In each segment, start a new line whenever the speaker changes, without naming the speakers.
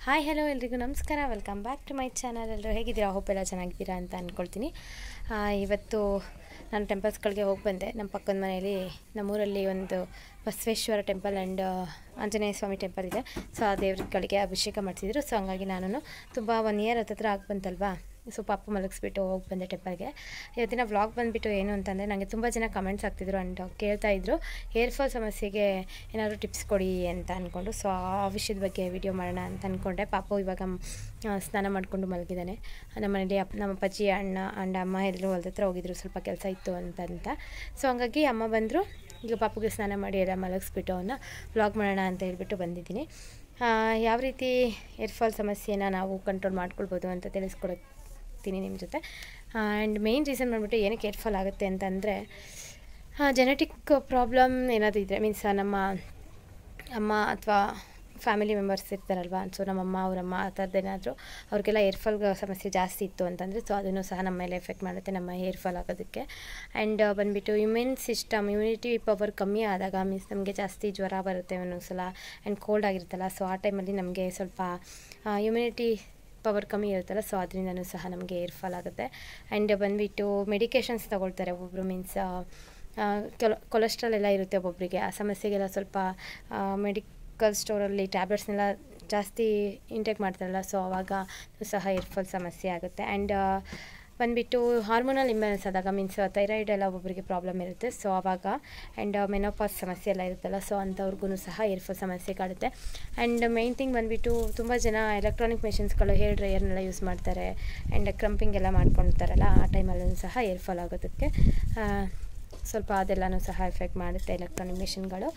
Hi hello ಎಲ್ರಿಗೂ ನಮಸ್ಕಾರ. Welcome back to my channel. ಎಲ್ಲರೂ ಹೇಗಿದ್ದೀರಾ? ಹೋಪ್ ಎಲ್ಲ ಚೆನ್ನಾಗಿದ್ದೀರಾ ಅಂತ ಅಂದ್ಕೊಳ್ತೀನಿ. ಇವತ್ತು ನಾನು ಟೆಂಪಲ್ಸ್ಗಳಿಗೆ ಹೋಗಿ ಬಂದೆ. ನಮ್ಮ ಪಕ್ಕದ ಮನೆಯಲ್ಲಿ ನಮ್ಮೂರಲ್ಲಿ ಒಂದು Basaveshwara temple and Anjaneya Swamy temple ಇದೆ. ಸೊ ಆ ದೇವರುಗಳಿಗೆ ಅಭಿಷೇಕ ಮಾಡಿಸಿದ್ರು. ಸೊ ಹಂಗಾಗಿ ನಾನು ತುಂಬ 1 ಇಯರ್ ಹತ್ತಿರ ಆಗಿ ಬಂತಲ್ವಾ, ಸೊ ಪಾಪ ಮಲಗಿಸ್ಬಿಟ್ಟು ಹೋಗಿ ಬಂದೆ ಟೆಂಪಲ್ಗೆ. ಇವತ್ತಿನ ವ್ಲಾಗ್ ಬಂದುಬಿಟ್ಟು ಏನು ಅಂತಂದರೆ, ನನಗೆ ತುಂಬ ಜನ ಕಮೆಂಟ್ಸ್ ಆಗ್ತಿದ್ರು ಆ್ಯಂಡ್ ಕೇಳ್ತಾಯಿದ್ರು ಹೇರ್ ಫಾಲ್ ಸಮಸ್ಯೆಗೆ ಏನಾದರೂ ಟಿಪ್ಸ್ ಕೊಡಿ ಅಂತ ಅಂದ್ಕೊಂಡು. ಸೊ ಆ ವಿಷಯದ ಬಗ್ಗೆ ವಿಡಿಯೋ ಮಾಡೋಣ ಅಂತ ಅಂದ್ಕೊಂಡೆ. ಪಾಪು ಇವಾಗ ಸ್ನಾನ ಮಾಡಿಕೊಂಡು ಮಲಗಿದ್ದಾನೆ. ನಮ್ಮ ಮನೇಲಿ ನಮ್ಮ ಅಪ್ಪಾಜಿ ಅಣ್ಣ ಅಮ್ಮ ಎಲ್ಲರೂ ಹೊಲ್ದ ಹತ್ರ ಹೋಗಿದ್ರು, ಸ್ವಲ್ಪ ಕೆಲಸ ಇತ್ತು ಅಂತ. ಸೊ ಹಂಗಾಗಿ ಅಮ್ಮ ಬಂದರು. ಈಗ ಪಾಪುಗೆ ಸ್ನಾನ ಮಾಡಿ ಎಲ್ಲ ಮಲಗಿಸ್ಬಿಟ್ಟು ಅವನ್ನ ವ್ಲಾಗ್ ಮಾಡೋಣ ಅಂತ ಹೇಳ್ಬಿಟ್ಟು ಬಂದಿದ್ದೀನಿ. ಯಾವ ರೀತಿ ಹೇರ್ ಫಾಲ್ ಸಮಸ್ಯೆನ ನಾವು ಕಂಟ್ರೋಲ್ ಮಾಡ್ಕೊಳ್ಬೋದು ಅಂತ ತಿಳಿಸ್ಕೊಡ್ತೀನಿ ನಿಮ್ಮ ಜೊತೆ. ಆ್ಯಂಡ್ ಮೇಯ್ನ್ ರೀಸನ್ ಬಂದ್ಬಿಟ್ಟು ಏನಕ್ಕೆ ಹೇರ್ ಫಾಲ್ ಆಗುತ್ತೆ ಅಂತಂದರೆ, ಜೆನೆಟಿಕ್ ಪ್ರಾಬ್ಲಮ್ ಏನಾದರೂ ಇದ್ದರೆ, ಮೀನ್ಸ್ ನಮ್ಮ ಅಮ್ಮ ಅಥವಾ ಫ್ಯಾಮಿಲಿ ಮೆಂಬರ್ಸ್ ಇರ್ತಾರಲ್ವ, ಸೊ ನಮ್ಮಮ್ಮ ಅವರಮ್ಮ ಆ ಥರದ್ದೇನಾದರೂ ಅವ್ರಿಗೆಲ್ಲ ಹೇರ್ ಫಾಲ್ ಸಮಸ್ಯೆ ಜಾಸ್ತಿ ಇತ್ತು ಅಂತಂದರೆ, ಸೊ ಅದನ್ನು ಸಹ ನಮ್ಮ ಮೇಲೆ ಎಫೆಕ್ಟ್ ಮಾಡುತ್ತೆ, ನಮ್ಮ ಹೇರ್ ಫಾಲ್ ಆಗೋದಕ್ಕೆ. ಆ್ಯಂಡ್ ಬಂದುಬಿಟ್ಟು ಇಮ್ಯುನಿಟಿ ಪವರ್ ಕಮ್ಮಿ ಆದಾಗ, ಮೀನ್ಸ್ ನಮಗೆ ಜಾಸ್ತಿ ಜ್ವರ ಬರುತ್ತೆ ಒಂದೊಂದ್ಸಲ ಆ್ಯಂಡ್ ಕೋಲ್ಡ್ ಆಗಿರುತ್ತಲ್ಲ, ಸೊ ಆ ಟೈಮಲ್ಲಿ ನಮಗೆ ಸ್ವಲ್ಪ ಇಮ್ಯುನಿಟಿ ಪವರ್ ಕಮ್ಮಿ ಇರುತ್ತಲ್ಲ, ಸೊ ಅದರಿಂದನೂ ಸಹ ನಮಗೆ ಹೇರ್ ಫಾಲ್ ಆಗುತ್ತೆ. ಆ್ಯಂಡ್ ಬಂದುಬಿಟ್ಟು ಮೆಡಿಕೇಷನ್ಸ್ ತೊಗೊಳ್ತಾರೆ ಒಬ್ಬೊಬ್ಬರು, ಮೀನ್ಸ್ ಕೊಲೆಸ್ಟ್ರಾಲ್ ಎಲ್ಲ ಇರುತ್ತೆ ಒಬ್ಬೊಬ್ಬರಿಗೆ. ಆ ಸಮಸ್ಯೆಗೆಲ್ಲ ಸ್ವಲ್ಪ ಮೆಡಿಕಲ್ ಸ್ಟೋರಲ್ಲಿ ಟ್ಯಾಬ್ಲೆಟ್ಸ್ನೆಲ್ಲ ಜಾಸ್ತಿ ಇಂಟೇಕ್ ಮಾಡ್ತಾರಲ್ಲ, ಸೊ ಆವಾಗ ಸಹ ಹೇರ್ ಫಾಲ್ ಸಮಸ್ಯೆ ಆಗುತ್ತೆ. ಆ್ಯಂಡ್ ಬಂದುಬಿಟ್ಟು ಹಾರ್ಮೋನಲ್ ಇಂಬ್ಯಾಲೆನ್ಸ್ ಆದಾಗ, ಮೀನ್ಸ್ ಥೈರಾಯ್ಡ್ ಎಲ್ಲ ಒಬ್ಬೊಬ್ಬರಿಗೆ ಪ್ರಾಬ್ಲಮ್ ಇರುತ್ತೆ, ಸೊ ಆವಾಗ. ಆ್ಯಂಡ್ ಮೆನೋಪಾಸ್ ಸಮಸ್ಯೆ ಎಲ್ಲ ಇರುತ್ತಲ್ಲ, ಸೊ ಅಂಥವ್ರಿಗೂ ಸಹ ಹೇರ್ ಫಾಲ್ ಸಮಸ್ಯೆ ಕಾಡುತ್ತೆ. ಆ್ಯಂಡ್ ಮೇಯ್ನ್ ಥಿಂಗ್ ಬಂದುಬಿಟ್ಟು ತುಂಬ ಜನ ಎಲೆಕ್ಟ್ರಾನಿಕ್ ಮೆಷಿನ್ಸ್ಗಳು, ಹೇರ್ ಡ್ರೈಯರ್ನೆಲ್ಲ ಯೂಸ್ ಮಾಡ್ತಾರೆ ಆ್ಯಂಡ್ ಕ್ರಂಪಿಂಗ್ ಎಲ್ಲ ಮಾಡ್ಕೊಳ್ತಾರಲ್ಲ, ಆ ಟೈಮಲ್ಲೂ ಸಹ ಹೇರ್ ಫಾಲ್ ಆಗೋದಕ್ಕೆ ಸ್ವಲ್ಪ ಅದೆಲ್ಲನೂ ಸಹ ಎಫೆಕ್ಟ್ ಮಾಡುತ್ತೆ ಎಲೆಕ್ಟ್ರಾನಿಕ್ ಮೆಷಿನ್ಗಳು.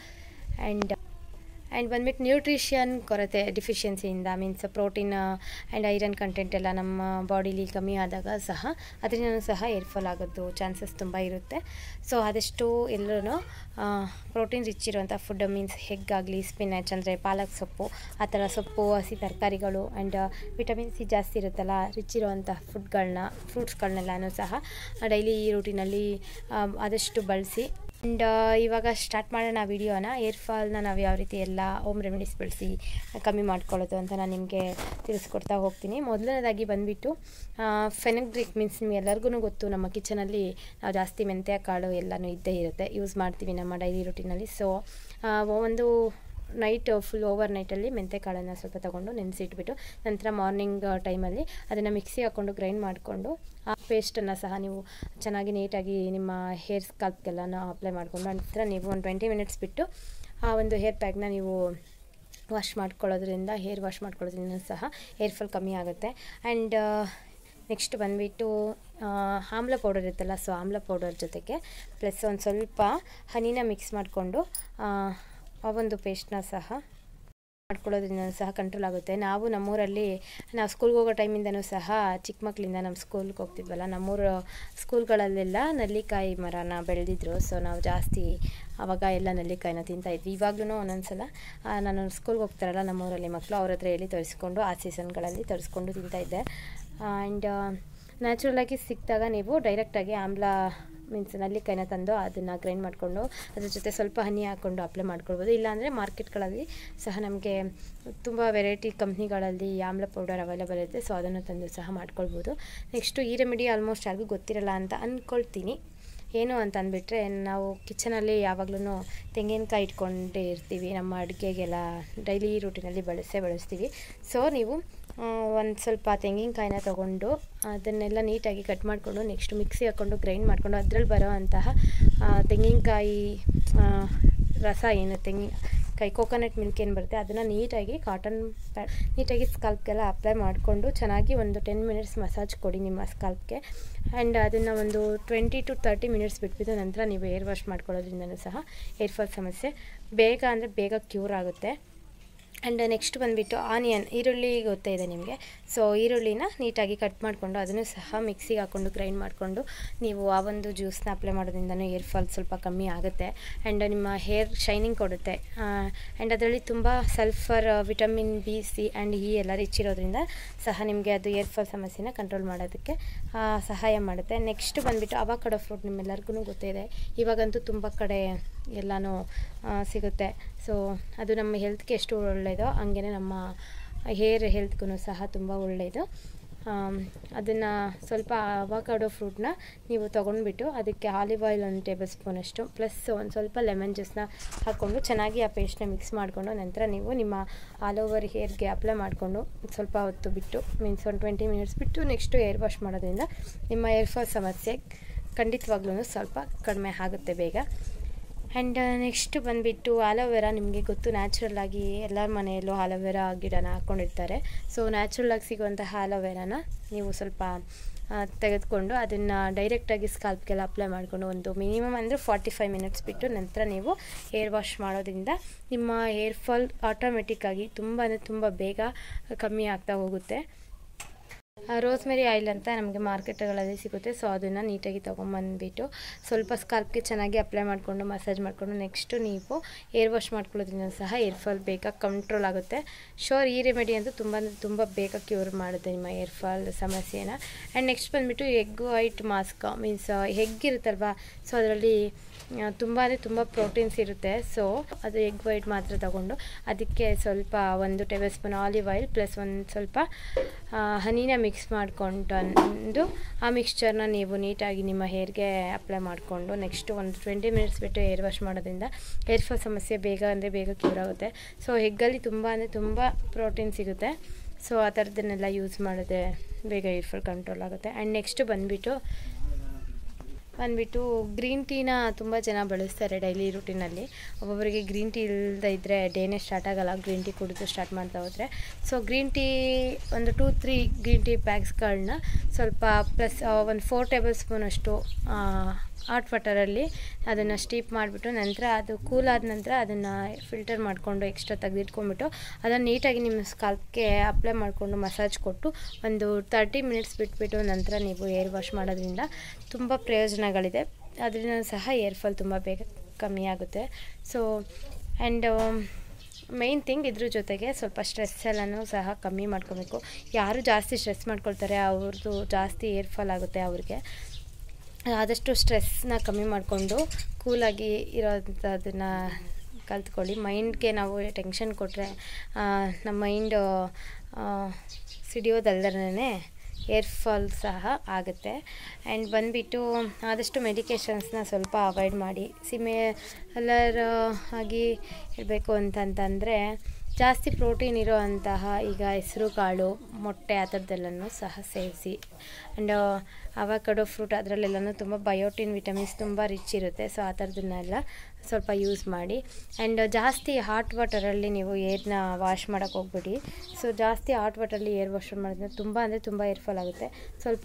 ಆ್ಯಂಡ್ ಬಂದ್ಬಿಟ್ಟು ನ್ಯೂಟ್ರಿಷನ್ ಕೊರತೆ, ಡಿಫಿಷಿಯನ್ಸಿಯಿಂದ, means protein and iron content ಎಲ್ಲ ನಮ್ಮ ಬಾಡಿಲಿ ಕಮ್ಮಿ ಆದಾಗ ಸಹ ಅದರಿಂದ ಸಹ ಹೇರ್ ಫಾಲ್ ಆಗೋದು ಚಾನ್ಸಸ್ ತುಂಬ ಇರುತ್ತೆ. ಸೊ ಆದಷ್ಟು ಎಲ್ಲರೂ ಪ್ರೋಟೀನ್ ರಿಚ್ ಇರುವಂಥ ಫುಡ್, ಮೀನ್ಸ್ ಎಗ್ ಆಗಲಿ, ಸ್ಪಿನಚ್ ಅಂದರೆ ಪಾಲಕ್ ಸೊಪ್ಪು, ಆ ಥರ ಸೊಪ್ಪು, ಹಸಿ ತರಕಾರಿಗಳು ಆ್ಯಂಡ್ ವಿಟಮಿನ್ ಸಿ ಜಾಸ್ತಿ ಇರುತ್ತಲ್ಲ, ರಿಚ್ ಇರುವಂಥ ಫುಡ್ಗಳನ್ನ, ಫ್ರೂಟ್ಸ್ಗಳನ್ನೆಲ್ಲನೂ ಸಹ ಡೈಲಿ ಈ ರೂಟೀನಲ್ಲಿ ಆದಷ್ಟು ಬಳಸಿ. ಆ್ಯಂಡ್ ಇವಾಗ ಸ್ಟಾರ್ಟ್ ಮಾಡೋಣ ವಿಡಿಯೋನ. ಹೇರ್ ಫಾಲ್ನ ನಾವು ಯಾವ ರೀತಿ ಎಲ್ಲ ಹೋಮ್ ರೆಮಿಡೀಸ್ ಬಳಸಿ ಕಮ್ಮಿ ಮಾಡ್ಕೊಳ್ಳೋದು ಅಂತ ನಾನು ನಿಮಗೆ ತಿಳಿಸ್ಕೊಡ್ತಾ ಹೋಗ್ತೀನಿ. ಮೊದಲನೇದಾಗಿ ಬಂದುಬಿಟ್ಟು ಫೆನುಗ್ರೀಕ್, ಮೀನ್ಸ್ ನಿಮ್ಗೆಲ್ಲರಿಗೂ ಗೊತ್ತು, ನಮ್ಮ ಕಿಚನಲ್ಲಿ ನಾವು ಜಾಸ್ತಿ ಮೆಂತ್ಯ ಕಾಳು ಎಲ್ಲನೂ ಇದ್ದೇ ಇರುತ್ತೆ, ಯೂಸ್ ಮಾಡ್ತೀವಿ ನಮ್ಮ ಡೈಲಿ ರೂಟೀನಲ್ಲಿ. ಸೊ ಒಂದು ನೈಟ್ ಫುಲ್ ಓವರ್ ನೈಟಲ್ಲಿ ಮೆಂತ್ಯಕಾಳನ್ನು ಸ್ವಲ್ಪ ತೊಗೊಂಡು ನೆನೆಸಿಟ್ಬಿಟ್ಟು, ನಂತರ ಮಾರ್ನಿಂಗ್ ಟೈಮಲ್ಲಿ ಅದನ್ನು ಮಿಕ್ಸಿ ಹಾಕ್ಕೊಂಡು ಗ್ರೈಂಡ್ ಮಾಡಿಕೊಂಡು, ಆ ಪೇಸ್ಟನ್ನು ಸಹ ನೀವು ಚೆನ್ನಾಗಿ ನೀಟಾಗಿ ನಿಮ್ಮ ಹೇರ್ ಸ್ಕಾಲ್ಪ್ಗೆಲ್ಲನೂ ಅಪ್ಲೈ ಮಾಡಿಕೊಂಡು, ನಂತರ ನೀವು ಒಂದು 20 ಮಿನಿಟ್ಸ್ ಬಿಟ್ಟು ಆ ಒಂದು ಹೇರ್ ಪ್ಯಾಕ್ನ ನೀವು ಹೇರ್ ವಾಶ್ ಮಾಡ್ಕೊಳ್ಳೋದ್ರಿಂದ ಸಹ ಹೇರ್ ಫಾಲ್ ಕಮ್ಮಿ ಆಗುತ್ತೆ. ಆ್ಯಂಡ್ ನೆಕ್ಸ್ಟ್ ಬಂದುಬಿಟ್ಟು ಆಮ್ಲ ಪೌಡರ್ ಇರುತ್ತಲ್ಲ, ಸೊ ಆಮ್ಲ ಪೌಡರ್ ಜೊತೆಗೆ ಪ್ಲಸ್ ಒಂದು ಸ್ವಲ್ಪ ಹನಿನ ಮಿಕ್ಸ್ ಮಾಡಿಕೊಂಡು ಆ ಒಂದು ಪೇಸ್ಟ್ನ ಸಹ ಮಾಡ್ಕೊಳ್ಳೋದ್ರಿಂದ ಸಹ ಕಂಟ್ರೋಲ್ ಆಗುತ್ತೆ. ನಾವು ನಮ್ಮೂರಲ್ಲಿ ಸ್ಕೂಲ್ಗೆ ಹೋಗೋ ಟೈಮಿಂದನೂ ಸಹ, ಚಿಕ್ಕ ಮಕ್ಕಳಿಂದ ನಮ್ಮ ಸ್ಕೂಲ್ಗೆ ಹೋಗ್ತಿದ್ವಲ್ಲ, ನಮ್ಮೂರು ಸ್ಕೂಲ್ಗಳಲ್ಲೆಲ್ಲ ನೆಲ್ಲಿಕಾಯಿ ಮರನ ಬೆಳೆದಿದ್ರು. ಸೊ ನಾವು ಜಾಸ್ತಿ ಆವಾಗ ಎಲ್ಲ ನೆಲ್ಲಿಕಾಯಿನ ತಿಂತಾಯಿದ್ವಿ. ಇವಾಗಲೂ ಒಂದೊಂದ್ಸಲ ನಾನು ಸ್ಕೂಲ್ಗೆ ಹೋಗ್ತಾರಲ್ಲ ನಮ್ಮೂರಲ್ಲಿ ಮಕ್ಕಳು, ಅವ್ರ ಹತ್ರ ಹೇಳಿ ತರಿಸ್ಕೊಂಡು ಆ ಸೀಸನ್ಗಳಲ್ಲಿ ತರಿಸ್ಕೊಂಡು ತಿಂತಾಯಿದ್ದೆ. ಆ್ಯಂಡ್ ನ್ಯಾಚುರಲಾಗಿ ಸಿಕ್ಕಿದಾಗ ನೀವು ಡೈರೆಕ್ಟಾಗಿ ಆಮ್ಲ ಮೀನ್ಸ್ ನೆಲ್ಲಿಕಾಯಿನ ತಂದು ಅದನ್ನು ಗ್ರೈಂಡ್ ಮಾಡಿಕೊಂಡು ಅದ್ರ ಜೊತೆ ಸ್ವಲ್ಪ ಹನಿ ಹಾಕ್ಕೊಂಡು ಅಪ್ಲೈ ಮಾಡ್ಕೊಳ್ಬೋದು. ಇಲ್ಲಾಂದರೆ ಮಾರ್ಕೆಟ್ಗಳಲ್ಲಿ ಸಹ ನಮಗೆ ತುಂಬ ವೆರೈಟಿ ಕಂಪ್ನಿಗಳಲ್ಲಿ ಆಮ್ಲ ಪೌಡರ್ ಅವೈಲೇಬಲ್ ಇರುತ್ತೆ, ಸೊ ಅದನ್ನು ತಂದು ಸಹ ಮಾಡ್ಕೊಳ್ಬೋದು. ನೆಕ್ಸ್ಟು ಈ ರೆಮಿಡಿ ಆಲ್ಮೋಸ್ಟ್ ಯಾರಿಗೂ ಗೊತ್ತಿರಲ್ಲ ಅಂತ ಅಂದ್ಕೊಳ್ತೀನಿ. ಏನು ಅಂತ ಅಂದ್ಬಿಟ್ರೆ, ನಾವು ಕಿಚನಲ್ಲಿ ಯಾವಾಗಲೂ ತೆಂಗಿನಕಾಯಿ ಇಟ್ಕೊಂಡೇ ಇರ್ತೀವಿ, ನಮ್ಮ ಅಡುಗೆಗೆಲ್ಲ ಡೈಲಿ ರೂಟೀನಲ್ಲಿ ಬಳಸ್ತೀವಿ. ಸೊ ನೀವು ಒಂದು ಸ್ವಲ್ಪ ತೆಂಗಿನಕಾಯಿನ ತೊಗೊಂಡು ಅದನ್ನೆಲ್ಲ ನೀಟಾಗಿ ಕಟ್ ಮಾಡಿಕೊಂಡು, ನೆಕ್ಸ್ಟ್ ಮಿಕ್ಸಿ ಹಾಕ್ಕೊಂಡು ಗ್ರೈಂಡ್ ಮಾಡಿಕೊಂಡು, ಅದರಲ್ಲಿ ಬರೋ ಅಂತಹ ತೆಂಗಿನಕಾಯಿ ರಸ ಏನು, ತೆಂಗಿನಕಾಯಿ ಕೋಕೋನಟ್ ಮಿಲ್ಕ್ ಏನು ಬರುತ್ತೆ, ಅದನ್ನು ನೀಟಾಗಿ ಕಾಟನ್ ಪ್ಯಾಡ್ ನೀಟಾಗಿ ಸ್ಕಾಲ್ಪ್ಗೆಲ್ಲ ಅಪ್ಲೈ ಮಾಡಿಕೊಂಡು ಚೆನ್ನಾಗಿ ಒಂದು 10 ಮಿನಿಟ್ಸ್ ಮಸಾಜ್ ಕೊಡಿ ನಿಮ್ಮ ಸ್ಕಾಲ್ಪ್ಗೆ. ಆ್ಯಂಡ್ ಅದನ್ನು ಒಂದು 20 to 30 ಮಿನಿಟ್ಸ್ ಬಿಟ್ಬಿಟ್ಟು ನಂತರ ನೀವು ಹೇರ್ ವಾಶ್ ಮಾಡ್ಕೊಳ್ಳೋದ್ರಿಂದನೂ ಸಹ ಹೇರ್ ಫಾಲ್ ಸಮಸ್ಯೆ ಬೇಗ ಕ್ಯೂರ್ ಆಗುತ್ತೆ. ಆ್ಯಂಡ್ ನೆಕ್ಸ್ಟ್ ಬಂದುಬಿಟ್ಟು ಆನಿಯನ್, ಈರುಳ್ಳಿ ಗೊತ್ತೇ ಇದೆ ನಿಮಗೆ. ಸೊ ಈರುಳ್ಳಿನ ನೀಟಾಗಿ ಕಟ್ ಮಾಡಿಕೊಂಡು ಅದನ್ನು ಸಹ ಮಿಕ್ಸಿಗೆ ಹಾಕ್ಕೊಂಡು ಗ್ರೈಂಡ್ ಮಾಡಿಕೊಂಡು ನೀವು ಆ ಒಂದು ಜ್ಯೂಸ್ನ ಅಪ್ಲೈ ಮಾಡೋದ್ರಿಂದನೂ ಹೇರ್ ಫಾಲ್ ಸ್ವಲ್ಪ ಕಮ್ಮಿ ಆಗುತ್ತೆ. ಆ್ಯಂಡ್ ನಿಮ್ಮ ಹೇರ್ ಶೈನಿಂಗ್ ಕೊಡುತ್ತೆ. ಆ್ಯಂಡ್ ಅದರಲ್ಲಿ ತುಂಬ sulphur, vitamin B, C and E ಎಲ್ಲ ರಿಚ್ ಇರೋದ್ರಿಂದ ಸಹ ನಿಮಗೆ ಅದು ಹೇರ್ ಫಾಲ್ ಸಮಸ್ಯೆನ ಕಂಟ್ರೋಲ್ ಮಾಡೋದಕ್ಕೆ ಸಹಾಯ ಮಾಡುತ್ತೆ. ನೆಕ್ಸ್ಟ್ ಬಂದುಬಿಟ್ಟು ಅವಕಾಡೋ ಫ್ರೂಟ್, ನಿಮ್ಮೆಲ್ಲರಿಗೂ ಗೊತ್ತಿದೆ, ಇವಾಗಂತೂ ತುಂಬ ಕಡೆ ಎಲ್ಲನೂ ಸಿಗುತ್ತೆ. ಸೊ ಅದು ನಮ್ಮ ಹೆಲ್ತ್ಗೆ ಎಷ್ಟು ಒಳ್ಳೆಯದೋ ಹಂಗೆ ನಮ್ಮ ಹೇರ್ ಹೆಲ್ತ್ಗೂ ಸಹ ತುಂಬ ಒಳ್ಳೆಯದು. ಅದನ್ನು ಸ್ವಲ್ಪ ಅವಕಾಡೋ ಫ್ರೂಟ್ನ ನೀವು ತೊಗೊಂಡ್ಬಿಟ್ಟು ಅದಕ್ಕೆ ಆಲಿವ್ ಆಯಿಲ್ 1 ಟೇಬಲ್ ಸ್ಪೂನಷ್ಟು ಪ್ಲಸ್ ಒಂದು ಸ್ವಲ್ಪ ಲೆಮನ್ ಜ್ಯೂಸನ್ನ ಹಾಕ್ಕೊಂಡು ಚೆನ್ನಾಗಿ ಆ ಪೇಸ್ಟ್ನ ಮಿಕ್ಸ್ ಮಾಡಿಕೊಂಡು ನಂತರ ನೀವು ನಿಮ್ಮ ಆಲ್ ಓವರ್ ಹೇರ್ಗೆ ಅಪ್ಲೈ ಮಾಡಿಕೊಂಡು ಸ್ವಲ್ಪ ಹೊತ್ತು ಬಿಟ್ಟು ಮೀನ್ಸ್ ಒಂದು 20 ಮಿನಿಟ್ಸ್ ಬಿಟ್ಟು ನೆಕ್ಸ್ಟು ಏರ್ ವಾಶ್ ಮಾಡೋದ್ರಿಂದ ನಿಮ್ಮ ಏರ್ ಫಾಲ್ ಸಮಸ್ಯೆ ಖಂಡಿತವಾಗ್ಲೂ ಸ್ವಲ್ಪ ಕಡಿಮೆ ಆಗುತ್ತೆ ಬೇಗ. ಆ್ಯಂಡ್ ನೆಕ್ಸ್ಟ್ ಬಂದುಬಿಟ್ಟು ಆಲೋವೆರಾ. ನಿಮಗೆ ಗೊತ್ತು, ನ್ಯಾಚುರಲ್ಲಾಗಿ ಎಲ್ಲರ ಮನೆಯಲ್ಲೂ ಆಲೋವೆರಾ ಗಿಡನ ಹಾಕ್ಕೊಂಡಿರ್ತಾರೆ. ಸೊ ನ್ಯಾಚುರಲ್ಲಾಗಿ ಸಿಗುವಂತಹ ಆಲೋವೆರಾನ ನೀವು ಸ್ವಲ್ಪ ತೆಗೆದುಕೊಂಡು ಅದನ್ನು ಡೈರೆಕ್ಟಾಗಿ ಸ್ಕಾಲ್ಪ್ಗೆಲ್ಲ ಅಪ್ಲೈ ಮಾಡಿಕೊಂಡು ಒಂದು ಮಿನಿಮಮ್ ಅಂದರೆ 45 ಮಿನಿಟ್ಸ್ ಬಿಟ್ಟು ನಂತರ ನೀವು ಹೇರ್ ವಾಶ್ ಮಾಡೋದ್ರಿಂದ ನಿಮ್ಮ ಹೇರ್ ಫಾಲ್ ಆಟೋಮೆಟಿಕ್ಕಾಗಿ ತುಂಬ ಬೇಗ ಕಮ್ಮಿ ಆಗ್ತಾ ಹೋಗುತ್ತೆ. ರೋಸ್ಮೆರಿ ಆಯಿಲ್ ಅಂತ ನಮಗೆ ಮಾರ್ಕೆಟ್ಗಳಲ್ಲಿ ಸಿಗುತ್ತೆ. ಸೊ ಅದನ್ನು ನೀಟಾಗಿ ತೊಗೊಂಬಂದುಬಿಟ್ಟು ಸ್ವಲ್ಪ ಸ್ಕಾಲ್ಪ್ಗೆ ಚೆನ್ನಾಗಿ ಅಪ್ಲೈ ಮಾಡಿಕೊಂಡು ಮಸಾಜ್ ಮಾಡಿಕೊಂಡು ನೆಕ್ಸ್ಟು ನೀವು ಏರ್ ವಾಶ್ ಮಾಡ್ಕೊಳ್ಳೋದ್ರಿಂದ ಸಹ ಏರ್ ಫಾಲ್ ಬೇಗ ಕಂಟ್ರೋಲ್ ಆಗುತ್ತೆ. ಶೋರ್ ಈ ರೆಮಿಡಿ ಅಂತೂ ತುಂಬ ಬೇಗ ಕ್ಯೂರ್ ಮಾಡುತ್ತೆ ನಿಮ್ಮ ಏರ್ ಫಾಲ್ ಸಮಸ್ಯೆನ. ಆ್ಯಂಡ್ ನೆಕ್ಸ್ಟ್ ಬಂದುಬಿಟ್ಟು egg white mask. Means egg ಇರುತ್ತಲ್ವ, ಸೊ ಅದರಲ್ಲಿ ತುಂಬ ಪ್ರೋಟೀನ್ಸ್ ಇರುತ್ತೆ. ಸೊ ಅದು ಎಗ್ ವೈಟ್ ಮಾತ್ರ ತಗೊಂಡು ಅದಕ್ಕೆ ಸ್ವಲ್ಪ 1 table spoon olive oil plus ಒಂದು ಸ್ವಲ್ಪ ಹನಿನ ಮಿಕ್ಸ್ ಮಾಡಿಕೊಂಡು ಆ ಮಿಕ್ಸ್ಚರ್ನ ನೀವು ನೀಟಾಗಿ ನಿಮ್ಮ ಹೇರ್ಗೆ ಅಪ್ಲೈ ಮಾಡಿಕೊಂಡು ನೆಕ್ಸ್ಟು ಒಂದು 20 ಮಿನಿಟ್ಸ್ ಬಿಟ್ಟು ಏರ್ ವಾಶ್ ಮಾಡೋದ್ರಿಂದ ಏರ್ ಫಾಲ್ ಸಮಸ್ಯೆ ಬೇಗ ಕ್ಯೂರ್ ಆಗುತ್ತೆ. ಸೊ ಎಗ್ಗಲ್ಲಿ ತುಂಬ ಪ್ರೋಟೀನ್ ಸಿಗುತ್ತೆ. ಸೊ ಆ ಥರದನ್ನೆಲ್ಲ ಯೂಸ್ ಮಾಡಿದ್ರೆ ಬೇಗ ಏರ್ ಫಾಲ್ ಕಂಟ್ರೋಲ್ ಆಗುತ್ತೆ. ಆ್ಯಂಡ್ ನೆಕ್ಸ್ಟು ಬಂದುಬಿಟ್ಟು ಗ್ರೀನ್ ಟೀನ ತುಂಬ ಜನ ಬಳಸ್ತಾರೆ ಡೈಲಿ ರೂಟೀನಲ್ಲಿ. ಒಬ್ಬೊಬ್ಬರಿಗೆ ಗ್ರೀನ್ ಟೀ ಇಲ್ಲದೆ ಇದ್ದರೆ ಡೇನೇ ಸ್ಟಾರ್ಟ್ ಆಗೋಲ್ಲ, ಗ್ರೀನ್ ಟೀ ಕುಡಿದು ಸ್ಟಾರ್ಟ್ ಮಾಡ್ತಾ ಹೋದರೆ. ಸೊ ಗ್ರೀನ್ ಟೀ ಒಂದು 2-3 ಗ್ರೀನ್ ಟೀ ಪ್ಯಾಕ್ಸ್ಗಳನ್ನ ಸ್ವಲ್ಪ ಪ್ಲಸ್ ಒಂದು 4 ಟೇಬಲ್ ಸ್ಪೂನಷ್ಟು ಹಾಟ್ ವಾಟರಲ್ಲಿ ಅದನ್ನು ಸ್ಟೀಪ್ ಮಾಡಿಬಿಟ್ಟು ನಂತರ ಅದು ಕೂಲ್ ಆದ ನಂತರ ಅದನ್ನು ಫಿಲ್ಟರ್ ಮಾಡಿಕೊಂಡು ಎಕ್ಸ್ಟ್ರಾ ತೆಗೆದಿಟ್ಕೊಂಡ್ಬಿಟ್ಟು ಅದನ್ನು ನೀಟಾಗಿ ನಿಮ್ಮ ಸ್ಕಾಲ್ಪ್ಗೆ ಅಪ್ಲೈ ಮಾಡಿಕೊಂಡು ಮಸಾಜ್ ಕೊಟ್ಟು ಒಂದು 30 ಮಿನಿಟ್ಸ್ ಬಿಟ್ಬಿಟ್ಟು ನಂತರ ನೀವು ಏರ್ ವಾಶ್ ಮಾಡೋದ್ರಿಂದ ತುಂಬ ಪ್ರಯೋಜನಗಳಿದೆ. ಅದರಿಂದ ಸಹ ಏರ್ ಫಾಲ್ ತುಂಬ ಬೇಗ ಕಮ್ಮಿ ಆಗುತ್ತೆ. ಸೊ ಆ್ಯಂಡ್ ಮೇಯ್ನ್ ಥಿಂಗ್ ಇದ್ರ ಜೊತೆಗೆ ಸ್ವಲ್ಪ ಸ್ಟ್ರೆಸ್ ಎಲ್ಲನೂ ಸಹ ಕಮ್ಮಿ ಮಾಡ್ಕೋಬೇಕು. ಯಾರು ಜಾಸ್ತಿ ಸ್ಟ್ರೆಸ್ ಮಾಡ್ಕೊಳ್ತಾರೆ ಅವ್ರದ್ದು ಜಾಸ್ತಿ ಏರ್ ಫಾಲ್ ಆಗುತ್ತೆ. ಅವ್ರಿಗೆ ಆದಷ್ಟು ಸ್ಟ್ರೆಸ್ನ ಕಮ್ಮಿ ಮಾಡಿಕೊಂಡು ಕೂಲಾಗಿ ಇರೋಂಥದ್ದನ್ನು ಕಲ್ತ್ಕೊಳ್ಳಿ. ಮೈಂಡ್ಗೆ ನಾವು ಟೆನ್ಷನ್ ಕೊಟ್ಟರೆ ನಮ್ಮ ಮೈಂಡ್ ಸಿಡಿಯೋದಲ್ದೇ ಏರ್ ಫಾಲ್ ಸಹ ಆಗುತ್ತೆ. ಆ್ಯಂಡ್ ಬಂದುಬಿಟ್ಟು ಆದಷ್ಟು ಮೆಡಿಕೇಷನ್ಸ್ನ ಸ್ವಲ್ಪ ಅವಾಯ್ಡ್ ಮಾಡಿ. ಸಿಮಿಲರ್ ಆಗಿ ಹೇಳಬೇಕು ಅಂತಂತಂದರೆ ಜಾಸ್ತಿ ಪ್ರೋಟೀನ್ ಇರೋವಂತಹ ಈಗ ಹೆಸರು ಕಾಳು, ಮೊಟ್ಟೆ ಆ ಥರದ್ದೆಲ್ಲನೂ ಸಹ ಸೇವಿಸಿ. ಆ್ಯಂಡ್ ಅವಕಾಡೋ ಫ್ರೂಟ್ ಅದರಲ್ಲೆಲ್ಲನೂ ತುಂಬ ಬಯೋಟಿನ್ ವಿಟಮಿನ್ಸ್ ತುಂಬ ರಿಚ್ ಇರುತ್ತೆ. ಸೊ ಆ ಥರದನ್ನೆಲ್ಲ ಸ್ವಲ್ಪ ಯೂಸ್ ಮಾಡಿ. ಆ್ಯಂಡ್ ಜಾಸ್ತಿ ಹಾಟ್ ವಾಟರಲ್ಲಿ ನೀವು ಏರ್ನ ವಾಶ್ ಮಾಡೋಕ್ಕೆ ಹೋಗ್ಬಿಡಿ. ಸೊ ಜಾಸ್ತಿ ಹಾಟ್ ವಾಟರಲ್ಲಿ ಏರ್ ವಾಶ್ ಮಾಡೋದ್ರಿಂದ ತುಂಬ ಏರ್ ಫಾಲ್ ಆಗುತ್ತೆ. ಸ್ವಲ್ಪ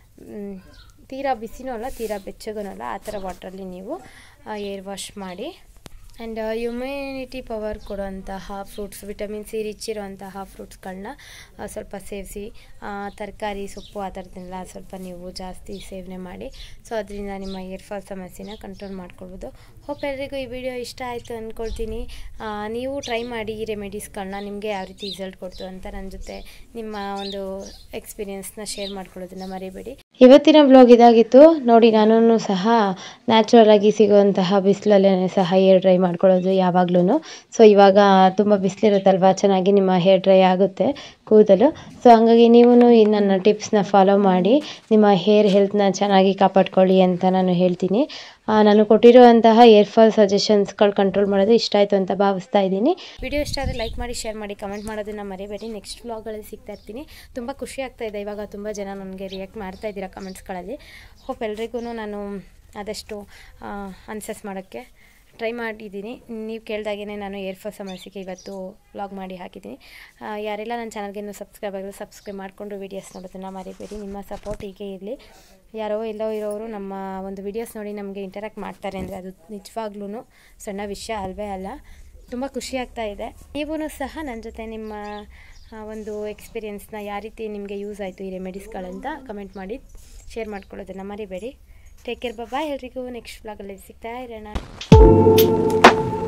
ತೀರಾ ಬಿಸಿನೂ ಅಲ್ಲ ತೀರಾ ಬೆಚ್ಚಗೂ ಅಲ್ಲ, ಆ ಥರ ವಾಟ್ರಲ್ಲಿ ನೀವು ಏರ್ ವಾಶ್ ಮಾಡಿ. ಆ್ಯಂಡ್ ಇಮ್ಯುನಿಟಿ ಪವರ್ ಕೊಡುವಂತಹ ಫ್ರೂಟ್ಸ್, ವಿಟಮಿನ್ ಸಿ ರಿಚ್ ಇರುವಂತಹ ಫ್ರೂಟ್ಸ್ಗಳನ್ನ ಸ್ವಲ್ಪ ಸೇವಿಸಿ. ತರಕಾರಿ, ಸೊಪ್ಪು ಆ ಥರದ್ದನ್ನೆಲ್ಲ ಸ್ವಲ್ಪ ನೀವು ಜಾಸ್ತಿ ಸೇವನೆ ಮಾಡಿ. ಸೊ ಅದರಿಂದ ನಿಮ್ಮ ಏರ್ ಫಾಲ್ ಸಮಸ್ಯೆನ ಕಂಟ್ರೋಲ್ ಮಾಡ್ಕೊಳ್ಬೋದು. ಹೋಪ್ ಎಲ್ಲರಿಗೂ ಈ ವಿಡಿಯೋ ಇಷ್ಟ ಆಯಿತು ಅಂದ್ಕೊಳ್ತೀನಿ. ನೀವು ಟ್ರೈ ಮಾಡಿ ಈ ರೆಮಿಡೀಸ್ಗಳನ್ನ. ನಿಮಗೆ ಯಾವ ರೀತಿ ರಿಸಲ್ಟ್ ಕೊಡ್ತು ಅಂತ ನನ್ನ ಜೊತೆ ನಿಮ್ಮ ಒಂದು ಎಕ್ಸ್ಪೀರಿಯೆನ್ಸ್ನ ಶೇರ್ ಮಾಡ್ಕೊಳ್ಳೋದನ್ನು ಮರಿಬೇಡಿ. ಇವತ್ತಿನ ವ್ಲಾಗ್ ಇದಾಗಿತ್ತು ನೋಡಿ. ನಾನು ಸಹ ನ್ಯಾಚುರಲ್ ಆಗಿ ಸಿಗುವಂತಹ ಬಿಸಿಲಲ್ಲೇ ಸಹ ಹೇರ್ ಡ್ರೈ ಮಾಡ್ಕೊಳ್ಳೋದು ಯಾವಾಗ್ಲೂ. ಸೊ ಇವಾಗ ತುಂಬ ಬಿಸಿಲಿರುತ್ತಲ್ವ, ಚೆನ್ನಾಗಿ ನಿಮ್ಮ ಹೇರ್ ಡ್ರೈ ಆಗುತ್ತೆ ಕೂದಲು. ಸೊ ಹಂಗಾಗಿ ನೀವು ಈ ನನ್ನ ಟಿಪ್ಸ್ನ ಫಾಲೋ ಮಾಡಿ ನಿಮ್ಮ ಹೇರ್ ಹೆಲ್ತ್ನ ಚೆನ್ನಾಗಿ ಕಾಪಾಡ್ಕೊಳ್ಳಿ ಅಂತ ನಾನು ಹೇಳ್ತೀನಿ. ನಾನು ಕೊಟ್ಟಿರುವಂತಹ ಏರ್ ಫಾಲ್ ಸಜೆಷನ್ಸ್ಗಳು ಕಂಟ್ರೋಲ್ ಮಾಡೋದು ಇಷ್ಟ ಆಯಿತು ಅಂತ ಭಾವಿಸ್ತಾ ಇದ್ದೀನಿ. ವಿಡಿಯೋ ಇಷ್ಟ ಆದರೆ ಲೈಕ್ ಮಾಡಿ, ಶೇರ್ ಮಾಡಿ, ಕಮೆಂಟ್ ಮಾಡೋದನ್ನು ಮರಿಬೇಡಿ. ನೆಕ್ಸ್ಟ್ ವ್ಲಾಗ್ಗಳಲ್ಲಿ ಸಿಗ್ತಾ ಇರ್ತೀನಿ. ತುಂಬ ಖುಷಿ ಆಗ್ತಾ ಇದೆ, ಇವಾಗ ತುಂಬ ಜನ ನನಗೆ ರಿಯಾಕ್ಟ್ ಮಾಡ್ತಾ ಇದ್ದೀರಾ ಕಮೆಂಟ್ಸ್ಗಳಲ್ಲಿ. ಹೋಪ್ ಎಲ್ರಿಗೂ ನಾನು ಆದಷ್ಟು ಆನ್ಸರ್ಸ್ ಮಾಡೋಕ್ಕೆ ಟ್ರೈ ಮಾಡಿದ್ದೀನಿ. ನೀವು ಕೇಳಿದಾಗೇ ನಾನು ಏರ್ ಫಾಲ್ ಸಮಸ್ಯೆಗೆ ಇವತ್ತು ವ್ಲಾಗ್ ಮಾಡಿ ಹಾಕಿದ್ದೀನಿ. ಯಾರೆಲ್ಲ ನನ್ನ ಚಾನಲ್ಗೆ ಇನ್ನೂ ಸಬ್ಸ್ಕ್ರೈಬ್ ಆಗಿಲ್ಲ ಸಬ್ಸ್ಕ್ರೈಬ್ ಮಾಡಿಕೊಂಡು ವೀಡಿಯೋಸ್ ನೋಡೋದನ್ನು ಮರಿಬೇಡಿ. ನಿಮ್ಮ ಸಪೋರ್ಟ್ ಹೀಗೆ ಇರಲಿ. ಯಾರೋ ಎಲ್ಲೋ ಇರೋರು ನಮ್ಮ ಒಂದು ವೀಡಿಯೋಸ್ ನೋಡಿ ನಮಗೆ ಇಂಟರಾಕ್ಟ್ ಮಾಡ್ತಾರೆ ಅಂದರೆ ಅದು ನಿಜವಾಗ್ಲೂ ಸಣ್ಣ ವಿಷಯ ಅಲ್ವೇ ಅಲ್ಲ. ತುಂಬ ಖುಷಿ ಆಗ್ತಾ ಇದೆ. ನೀವೂ ಸಹ ನನ್ನ ಜೊತೆ ನಿಮ್ಮ ಒಂದು ಎಕ್ಸ್ಪೀರಿಯೆನ್ಸ್ನ ಯಾವ ರೀತಿ ನಿಮಗೆ ಯೂಸ್ ಆಯಿತು ಈ ರೆಮಿಡೀಸ್ಗಳಂತ ಕಮೆಂಟ್ ಮಾಡಿ ಶೇರ್ ಮಾಡ್ಕೊಳ್ಳೋದನ್ನು ಮರಿಬೇಡಿ. ಟೇಕ್ ಕೇರ್, ಬಾಯ್ ಎಲ್ರಿಗೂ. ನೆಕ್ಸ್ಟ್ ವ್ಲಾಗಲ್ಲಿ ಸಿಗ್ತಾ ಇರೋಣ.